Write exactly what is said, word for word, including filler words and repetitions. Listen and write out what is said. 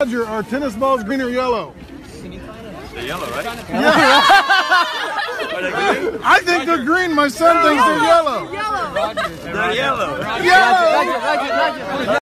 Roger, are tennis balls green or yellow? They're yellow, right? Yeah. I think they're green. My son thinks they're yellow. Yellow. They're yellow. Yellow.